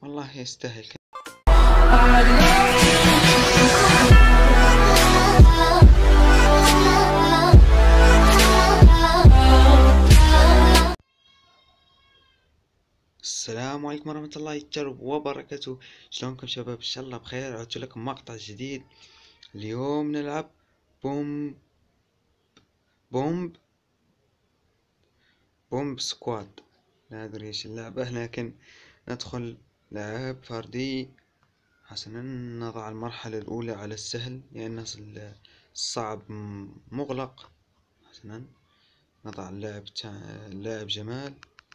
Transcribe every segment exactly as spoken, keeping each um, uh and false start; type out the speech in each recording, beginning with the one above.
والله يستاهل. السلام عليكم ورحمة الله تعالى وبركاته. شلونكم شباب؟ ان شاء الله بخير. عدت لكم مقطع جديد. اليوم نلعب بوم بومب بومب سكواد. لا ادري ايش اللعبة، لكن ندخل لعب فردي. حسنا نضع المرحلة الاولى على السهل لان الصعب مغلق. حسنا نضع اللاعب اللاعب جمال.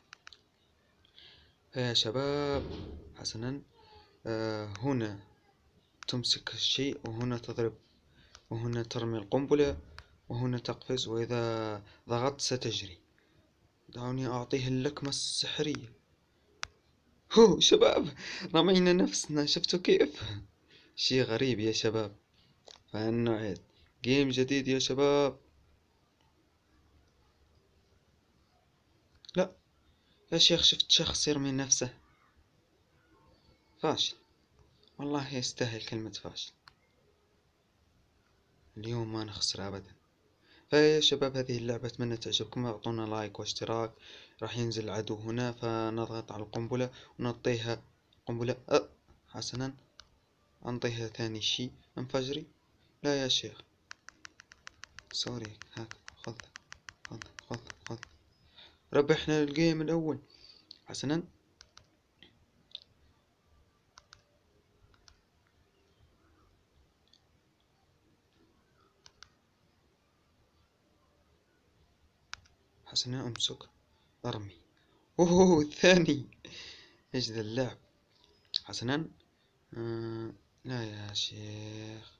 يا شباب حسنا، آه هنا تمسك الشيء، وهنا تضرب، وهنا ترمي القنبلة، وهنا تقفز، وإذا ضغطت ستجري. دعوني أعطيه اللكمة السحرية. هو شباب رمينا نفسنا، شفتوا كيف؟ شي غريب يا شباب. فنعيد جيم جديد يا شباب. لا يا شيخ، شفت شخص يرمي نفسه. فاشل، والله يستاهل كلمة فاشل. اليوم ما نخسر أبدا. فيا شباب هذه اللعبة أتمنى تعجبكم. اعطونا لايك واشتراك. راح ينزل عدو هنا، فنضغط على القنبلة ونعطيها قنبلة. أه حسنا أنطيها ثاني شي انفجري. لا يا شيخ سوري. هاك خذ خذ خذ خذ. ربحنا الجيم الأول. حسنا حسنا امسك ارمي. اوه الثاني. ايش ذا اللعب. حسنا آه لا يا شيخ.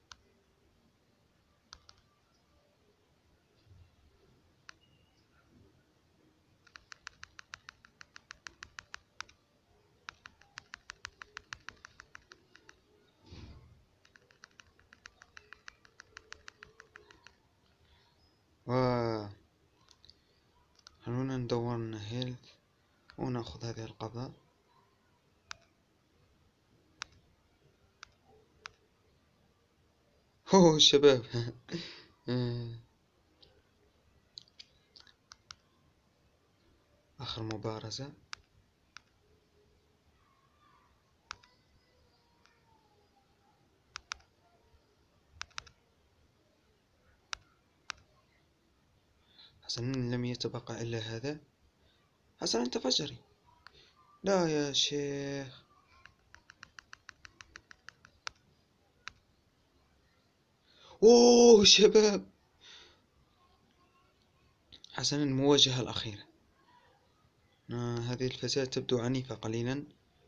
واه خلونا ندور لنا هيلث وناخذ هذه القبضة. اوه شباب. اخر مبارزة. حسنا لم يتبقى الا هذا. حسنا تفجري. لا يا شيخ. اوه شباب. حسنا المواجهة الأخيرة. آه هذه الفتاة تبدو عنيفة قليلا.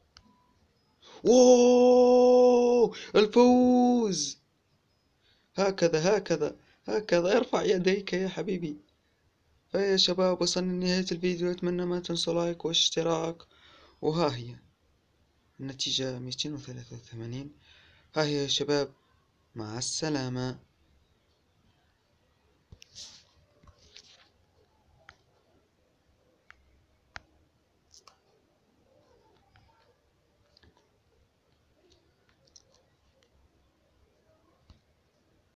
اوه الفوز. هكذا هكذا هكذا. ارفع يديك يا حبيبي. فيا شباب وصلنا لنهاية الفيديو. أتمنى ما تنسوا لايك واشتراك. وها هي النتيجة مئتين وثلاثة وثمانين. ها هي يا شباب. مع السلامة.